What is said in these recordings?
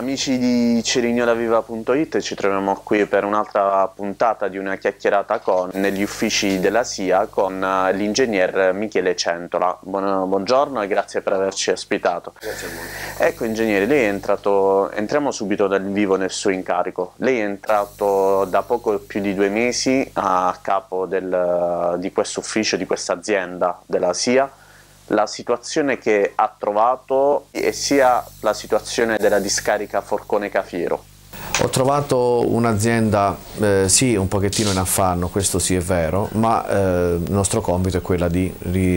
amici di CerignolaViva.it, ci troviamo qui per un'altra puntata di una chiacchierata negli uffici della SIA con l'ingegner Michele Centola. Buongiorno e grazie per averci ospitato. Grazie a voi. Ecco ingegnere, lei è entrato, entriamo subito dal vivo nel suo incarico. Lei è entrato da poco più di 2 mesi a capo di questo ufficio, di questa azienda della SIA. La situazione che ha trovato e sia la situazione della discarica Forcone Cafiero. Ho trovato un'azienda, sì, un pochettino in affanno, questo sì è vero, ma il nostro compito è quello di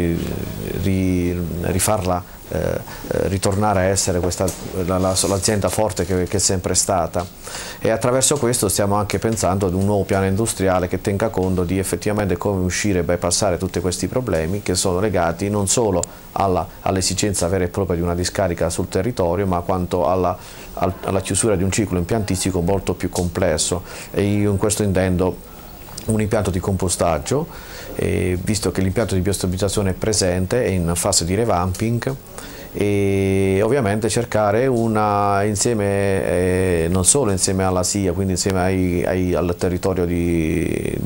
rifarla ritornare a essere l'azienda forte che è sempre stata, e attraverso questo stiamo anche pensando ad un nuovo piano industriale che tenga conto di effettivamente come uscire e bypassare tutti questi problemi che sono legati non solo all'esigenza vera e propria di una discarica sul territorio, ma quanto alla chiusura di un ciclo impiantistico molto più complesso, e io in questo intendo un impianto di compostaggio, visto che l'impianto di biostabilizzazione è presente, è in fase di revamping, e ovviamente cercare insieme, non solo insieme alla SIA, quindi insieme al territorio dei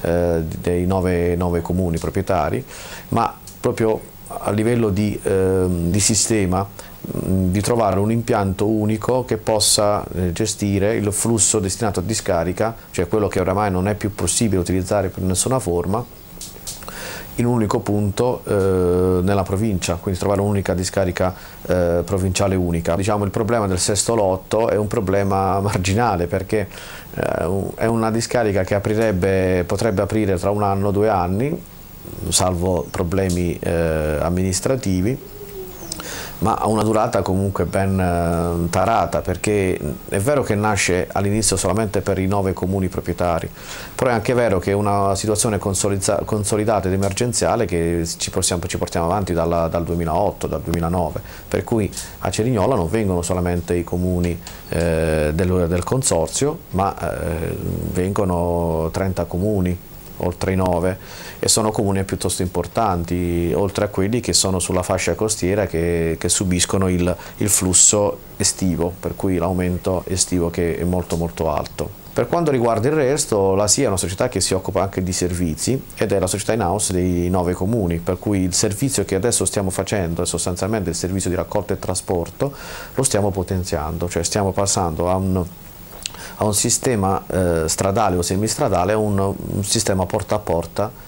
9 comuni proprietari, ma proprio a livello di sistema, di trovare un impianto unico che possa gestire il flusso destinato a discarica, cioè quello che oramai non è più possibile utilizzare per nessuna forma, in un unico punto nella provincia, quindi trovare un'unica discarica provinciale unica. Diciamo, il problema del sesto lotto è un problema marginale, perché è una discarica che potrebbe aprire tra 1 anno o 2 anni, salvo problemi amministrativi, ma ha una durata comunque ben tarata, perché è vero che nasce all'inizio solamente per i 9 comuni proprietari, però è anche vero che è una situazione consolidata ed emergenziale che ci portiamo avanti dal 2008, dal 2009, per cui a Cerignola non vengono solamente i comuni del consorzio, ma vengono 30 comuni, oltre i 9, e sono comuni piuttosto importanti, oltre a quelli che sono sulla fascia costiera che subiscono il flusso estivo, per cui l'aumento estivo che è molto molto alto. Per quanto riguarda il resto, la SIA è una società che si occupa anche di servizi ed è la società in house dei 9 comuni, per cui il servizio che adesso stiamo facendo è sostanzialmente il servizio di raccolta e trasporto, lo stiamo potenziando, cioè stiamo passando a un sistema stradale o semistradale, a un sistema porta a porta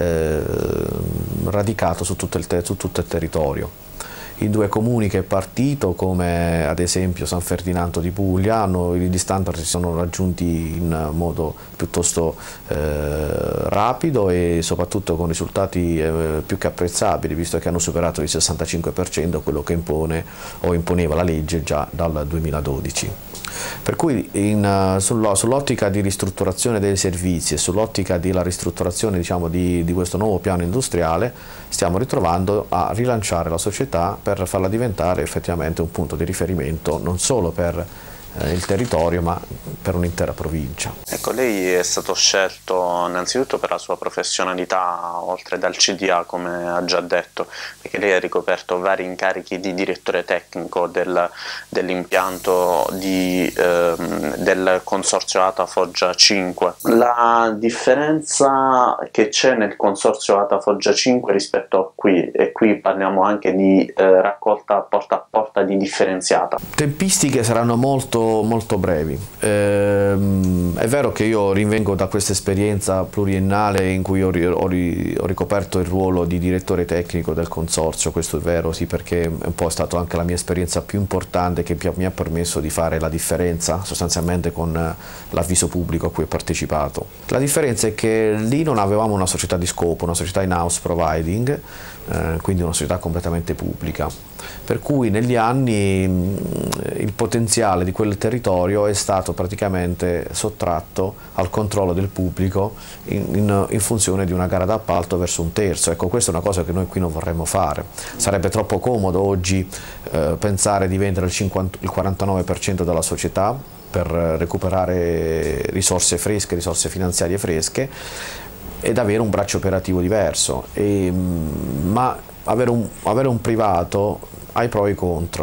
radicato su tutto il territorio. I 2 comuni che è partito, come ad esempio San Ferdinando di Puglia, gli standard si sono raggiunti in modo piuttosto rapido e soprattutto con risultati più che apprezzabili, visto che hanno superato il 65%, quello che imponeva la legge già dal 2012. Per cui sull'ottica di ristrutturazione dei servizi e sull'ottica della ristrutturazione, diciamo, di questo nuovo piano industriale, stiamo ritrovando a rilanciare la società per farla diventare effettivamente un punto di riferimento non solo per il territorio, ma per un'intera provincia. Ecco, lei è stato scelto innanzitutto per la sua professionalità, oltre dal CDA, come ha già detto, perché lei ha ricoperto vari incarichi di direttore tecnico dell'impianto del consorzio ATA Foggia 5. La differenza che c'è nel consorzio ATA Foggia 5 rispetto a qui, e qui parliamo anche di raccolta porta a porta di differenziata. Tempistiche saranno molto brevi. È vero che io rinvengo da questa esperienza pluriennale in cui ho ricoperto il ruolo di direttore tecnico del consorzio, questo è vero, sì, perché è un po' stato anche la mia esperienza più importante, che mi ha permesso di fare la differenza sostanzialmente con l'avviso pubblico a cui ho partecipato. La differenza è che lì non avevamo una società di scopo, una società in-house providing, quindi una società completamente pubblica, per cui negli anni il potenziale di quel territorio è stato praticamente sottratto al controllo del pubblico in funzione di una gara d'appalto verso un terzo. Ecco, questa è una cosa che noi qui non vorremmo fare. Sarebbe troppo comodo oggi pensare di vendere il 49% della società per recuperare risorse fresche, risorse finanziarie fresche, ed avere un braccio operativo diverso, ma avere un privato ha i pro e i contro.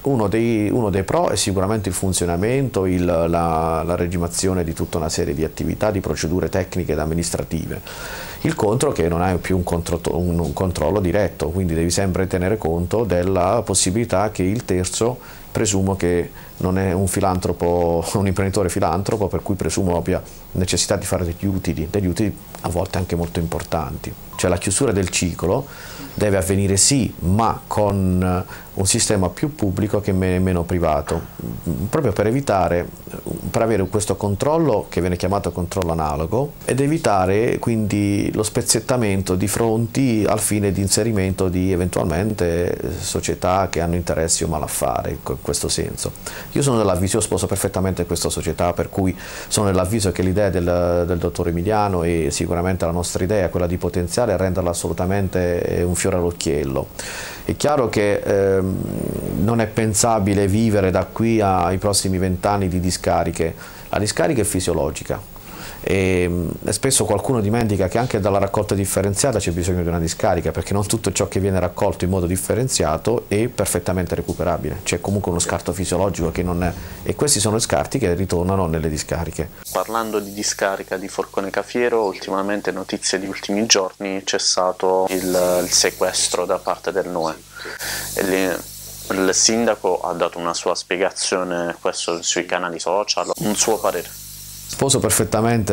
uno dei pro è sicuramente il funzionamento, la regimazione di tutta una serie di attività, di procedure tecniche ed amministrative. Il contro è che non hai più un controllo diretto, quindi devi sempre tenere conto della possibilità che il terzo, presumo che non è un filantropo, un imprenditore filantropo, per cui presumo abbia necessità di fare degli utili a volte anche molto importanti. Cioè la chiusura del ciclo deve avvenire sì, ma con un sistema più pubblico che meno privato, proprio per avere questo controllo che viene chiamato controllo analogo ed evitare quindi lo spezzettamento di fronti al fine di inserimento di eventualmente società che hanno interessi o malaffare in questo senso. Io sono dell'avviso, sposo perfettamente questa società, per cui sono dell'avviso che l'idea del dottor Emiliano e sicuramente la nostra idea, quella di potenziare e renderla assolutamente un fiore all'occhiello. È chiaro che non è pensabile vivere da qui ai prossimi 20 anni di discariche. La discarica è fisiologica e spesso qualcuno dimentica che anche dalla raccolta differenziata c'è bisogno di una discarica, perché non tutto ciò che viene raccolto in modo differenziato è perfettamente recuperabile, c'è comunque uno scarto fisiologico che non è, e questi sono gli scarti che ritornano nelle discariche. Parlando di discarica di Forcone Cafiero, ultimamente, notizie di ultimi giorni, c'è stato il sequestro da parte del NUE. Il sindaco ha dato una sua spiegazione, questo sui canali social, un suo parere. Sposo perfettamente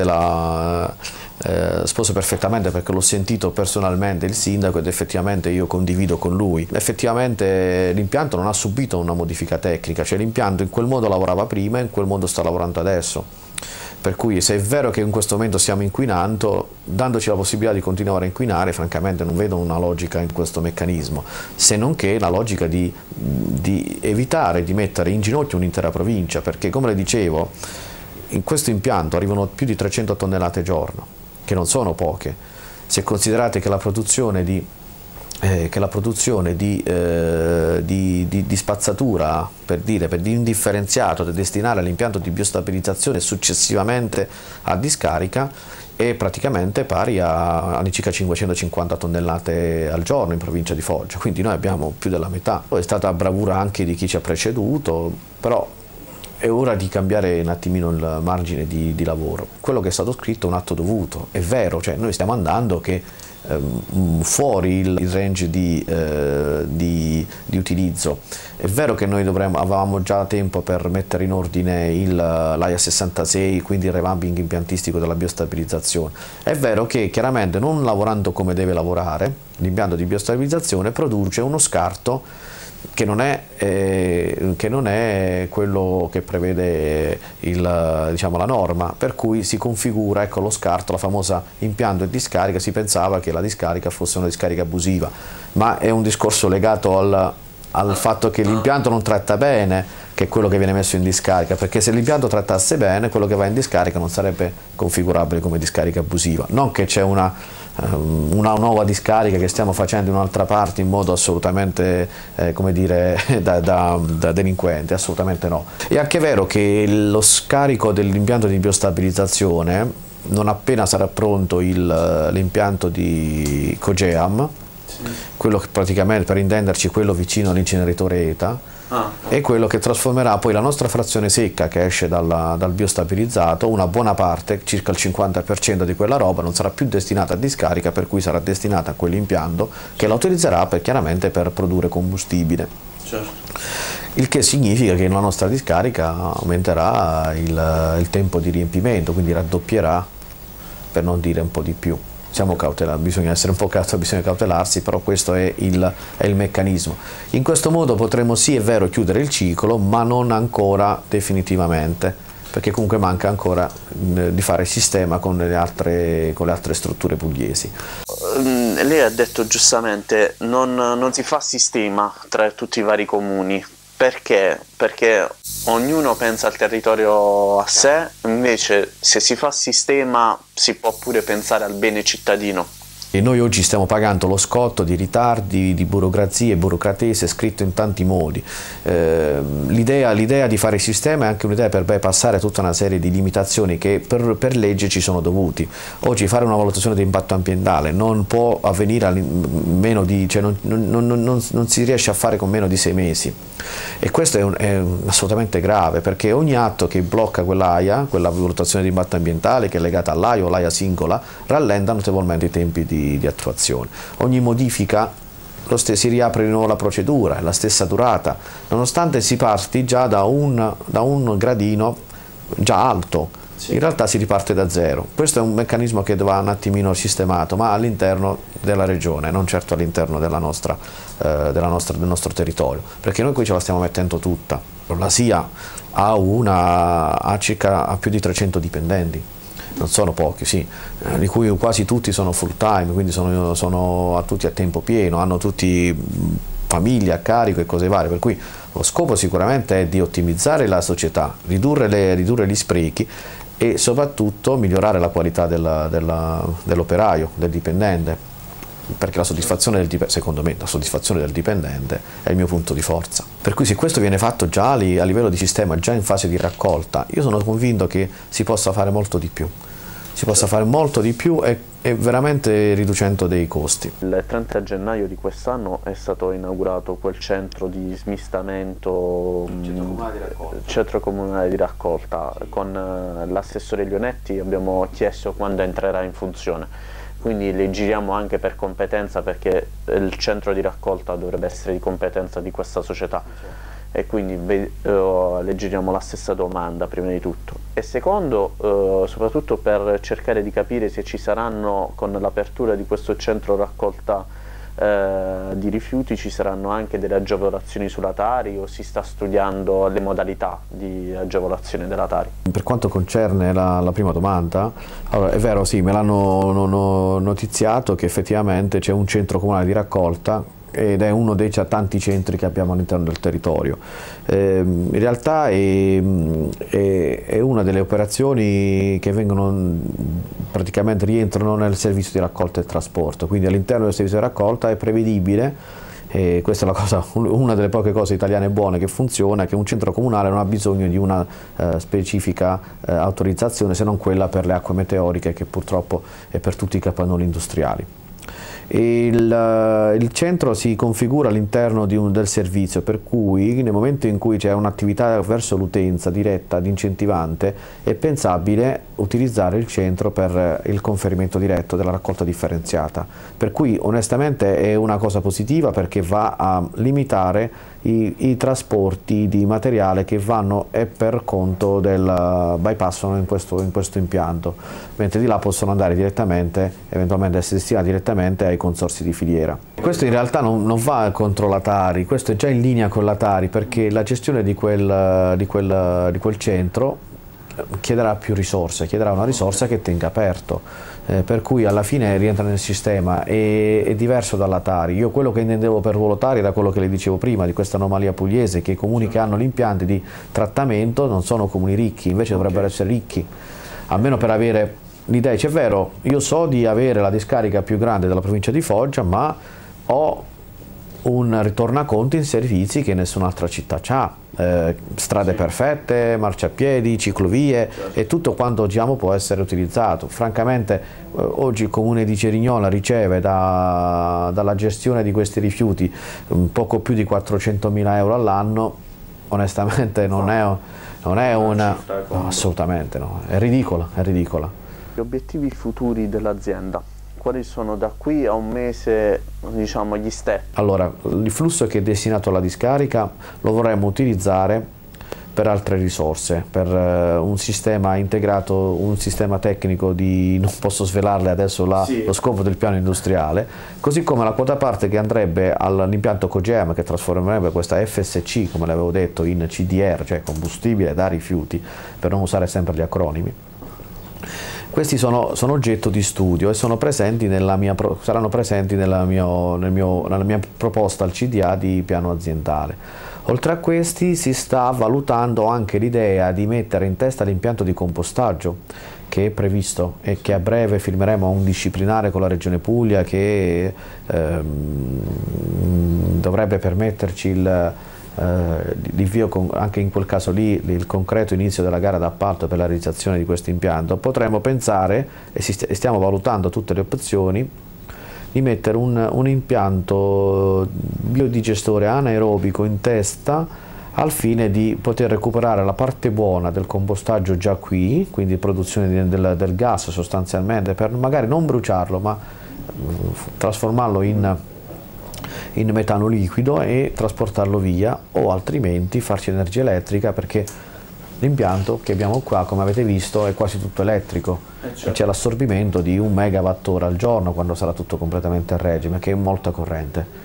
perché l'ho sentito personalmente il sindaco ed effettivamente io condivido con lui. Effettivamente l'impianto non ha subito una modifica tecnica, cioè l'impianto in quel modo lavorava prima e in quel modo sta lavorando adesso. Per cui se è vero che in questo momento stiamo inquinando, dandoci la possibilità di continuare a inquinare, francamente non vedo una logica in questo meccanismo, se non che la logica di evitare di mettere in ginocchio un'intera provincia, perché come le dicevo, in questo impianto arrivano più di 300 tonnellate al giorno, che non sono poche, se considerate che la produzione di spazzatura, di indifferenziato da destinare all'impianto di biostabilizzazione successivamente a discarica è praticamente pari a circa 550 tonnellate al giorno in provincia di Foggia, quindi noi abbiamo più della metà. Poi è stata bravura anche di chi ci ha preceduto, però è ora di cambiare un attimino il margine di lavoro. Quello che è stato scritto è un atto dovuto, è vero, cioè noi stiamo andando che fuori il range di utilizzo. È vero che noi avevamo già tempo per mettere in ordine l'AIA 66, quindi il revamping impiantistico della biostabilizzazione. È vero che chiaramente non lavorando come deve lavorare, l'impianto di biostabilizzazione produce uno scarto che non è quello che prevede la norma, per cui si configura, ecco, lo scarto, la famosa impianto e discarica. Si pensava che la discarica fosse una discarica abusiva, ma è un discorso legato al fatto che l'impianto non tratta bene, che è quello che viene messo in discarica, perché se l'impianto trattasse bene, quello che va in discarica non sarebbe configurabile come discarica abusiva. Non che c'è una nuova discarica che stiamo facendo in un'altra parte in modo assolutamente come dire da delinquente, assolutamente no. È anche vero che lo scarico dell'impianto di biostabilizzazione, non appena sarà pronto l'impianto di Cogeam, quello che praticamente, per intenderci, quello vicino all'inceneritore ETA, è quello che trasformerà poi la nostra frazione secca che esce dal biostabilizzato, una buona parte, circa il 50% di quella roba non sarà più destinata a discarica, per cui sarà destinata a quell'impianto che la utilizzerà chiaramente per produrre combustibile. Certo. Il che significa che la nostra discarica aumenterà il tempo di riempimento, quindi raddoppierà, per non dire un po' di più. Siamo cautelari, bisogna essere un po' cautelari, bisogna cautelarsi, però questo è il meccanismo. In questo modo potremo, sì è vero, chiudere il ciclo, ma non ancora definitivamente, perché comunque manca ancora di fare il sistema con le altre strutture pugliesi. Lei ha detto giustamente non si fa sistema tra tutti i vari comuni. Perché? Perché ognuno pensa al territorio a sé, invece se si fa sistema si può pure pensare al bene cittadino. E noi oggi stiamo pagando lo scotto di ritardi, di burocrazie, burocratese scritto in tanti modi. L'idea di fare il sistema è anche un'idea per bypassare tutta una serie di limitazioni che per legge ci sono dovuti. Oggi fare una valutazione di impatto ambientale non può avvenire meno di, cioè non si riesce a fare con meno di 6 mesi. E questo è assolutamente grave, perché ogni atto che blocca quell'AIA, quella valutazione di impatto ambientale che è legata all'AIA o l'AIA singola, rallenta notevolmente i tempi di attuazione. Ogni modifica si riapre di nuovo la procedura, è la stessa durata, nonostante si parti già da un gradino già alto. In realtà si riparte da zero. Questo è un meccanismo che va un attimino sistemato, ma all'interno della regione, non certo all'interno del nostro territorio, perché noi qui ce la stiamo mettendo tutta. La SIA ha più di 300 dipendenti, non sono pochi, sì, di cui quasi tutti sono full time, quindi sono tutti a tempo pieno, hanno tutti famiglie a carico e cose varie, per cui lo scopo sicuramente è di ottimizzare la società, ridurre gli sprechi e soprattutto migliorare la qualità dell'operaio, del dipendente, perché la soddisfazione secondo me la soddisfazione del dipendente è il mio punto di forza. Per cui se questo viene fatto già a livello di sistema, già in fase di raccolta, io sono convinto che si possa fare molto di più. Si possa fare molto di più e veramente riducendo dei costi. Il 30 gennaio di quest'anno è stato inaugurato quel centro di smistamento, centro comunale di raccolta. Con l'assessore Lionetti abbiamo chiesto quando entrerà in funzione, quindi le giriamo anche per competenza, perché il centro di raccolta dovrebbe essere di competenza di questa società. E quindi le giriamo la stessa domanda prima di tutto, e secondo soprattutto per cercare di capire se ci saranno, con l'apertura di questo centro raccolta di rifiuti, ci saranno anche delle agevolazioni sulla Tari, o si sta studiando le modalità di agevolazione della Tari. Per quanto concerne la prima domanda, allora, è vero, sì, me l'hanno notiziato che effettivamente c'è un centro comunale di raccolta ed è uno dei tanti centri che abbiamo all'interno del territorio. In realtà è una delle operazioni che praticamente rientrano nel servizio di raccolta e trasporto, quindi all'interno del servizio di raccolta è prevedibile, e questa è una delle poche cose italiane buone che funziona, che un centro comunale non ha bisogno di una specifica autorizzazione, se non quella per le acque meteoriche, che purtroppo è per tutti i capannoni industriali. Il centro si configura all'interno del servizio, per cui nel momento in cui c'è un'attività verso l'utenza diretta ed incentivante è pensabile utilizzare il centro per il conferimento diretto della raccolta differenziata, per cui onestamente è una cosa positiva, perché va a limitare i trasporti di materiale che vanno per conto bypassano in questo impianto, mentre di là possono andare direttamente, eventualmente essere destinati direttamente ai consorzi di filiera. Questo in realtà non va contro la Tari, questo è già in linea con la Tari, perché la gestione di quel centro chiederà più risorse, chiederà una risorsa che tenga aperto. Per cui alla fine rientra nel sistema, è diverso dalla Tari. Io quello che intendevo per ruolo Tari era quello che le dicevo prima, di questa anomalia pugliese, che i comuni che hanno gli impianti di trattamento non sono comuni ricchi, invece dovrebbero essere ricchi, almeno per avere l'idea. C'è vero, io so di avere la discarica più grande della provincia di Foggia, ma ho un ritornaconto in servizi che nessun'altra città ha. Strade perfette, marciapiedi, ciclovie, e tutto quanto oggi può essere utilizzato. Francamente oggi il comune di Cerignola riceve dalla gestione di questi rifiuti poco più di 400.000 euro all'anno. Onestamente non è una... No, assolutamente no, è ridicola, è ridicola. Gli obiettivi futuri dell'azienda, quali sono da qui a un mese, diciamo, gli step? Allora, il flusso che è destinato alla discarica lo vorremmo utilizzare per altre risorse, per un sistema integrato, un sistema tecnico non posso svelarle adesso lo scopo del piano industriale, così come la quota parte che andrebbe all'impianto Cogem, che trasformerebbe questa FSC, come l'avevo detto, in CDR, cioè combustibile da rifiuti, per non usare sempre gli acronimi. Questi sono oggetto di studio e saranno presenti nella mia proposta al CDA di piano aziendale. Oltre a questi si sta valutando anche l'idea di mettere in testa l'impianto di compostaggio, che è previsto e che a breve firmeremo un disciplinare con la Regione Puglia che dovrebbe permetterci l'invio, anche in quel caso lì, il concreto inizio della gara d'appalto per la realizzazione di questo impianto. Potremmo pensare, e stiamo valutando tutte le opzioni, di mettere un impianto biodigestore anaerobico in testa al fine di poter recuperare la parte buona del compostaggio già qui, quindi produzione del gas sostanzialmente, per magari non bruciarlo ma trasformarlo in metano liquido e trasportarlo via, o altrimenti farci energia elettrica, perché l'impianto che abbiamo qua, come avete visto, è quasi tutto elettrico, certo. E c'è l'assorbimento di 1 megawattora al giorno quando sarà tutto completamente a regime, che è molta corrente,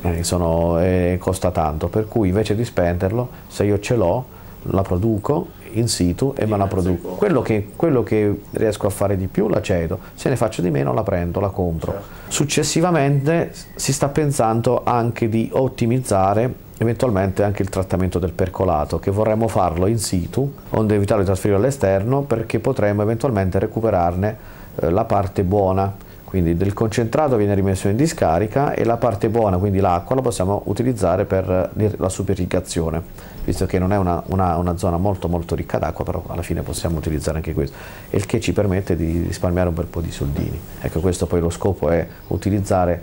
costa tanto, per cui invece di spenderlo, se io ce l'ho, la produco in situ e me la produco. Quello che riesco a fare di più la cedo, se ne faccio di meno la prendo, la compro. Certo. Successivamente si sta pensando anche di ottimizzare eventualmente anche il trattamento del percolato, che vorremmo farlo in situ, onde evitare di trasferirlo all'esterno, perché potremmo eventualmente recuperarne la parte buona. Quindi del concentrato viene rimesso in discarica e la parte buona, quindi l'acqua, la possiamo utilizzare per la superirrigazione, visto che non è una zona molto ricca d'acqua, però alla fine possiamo utilizzare anche questo, il che ci permette di risparmiare un bel po' di soldini. Ecco, questo poi lo scopo è utilizzare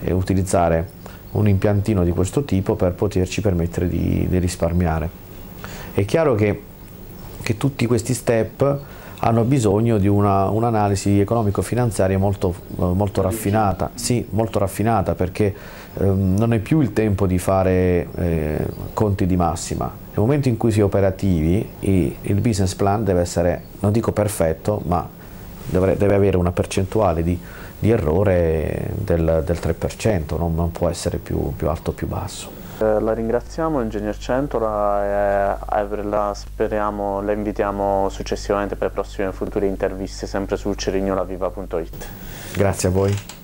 un impiantino di questo tipo per poterci permettere di risparmiare. È chiaro che tutti questi step hanno bisogno di un'analisi economico-finanziaria molto raffinata, sì, molto raffinata, perché non è più il tempo di fare conti di massima. Nel momento in cui si è operativi, il business plan deve essere, non dico perfetto, ma deve avere una percentuale di errore del 3%, non può essere più alto o più basso. La ringraziamo, Ingegner Centola, e la invitiamo successivamente per prossime future interviste, sempre su cerignolaviva.it. Grazie a voi.